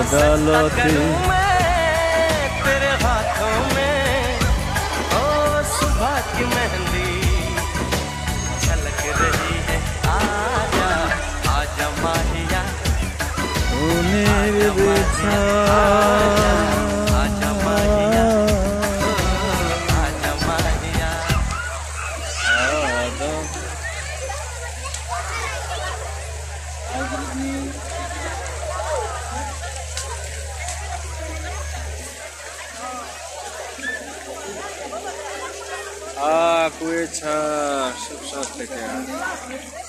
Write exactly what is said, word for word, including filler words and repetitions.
अदालती तेरे हाथों में ओ सुबह की मेहंदी छलक रही है। आजा आजा माहिया मेरे बेटा आजा माहिया आजा माहिया। आ कुछ सब साथ लेके आ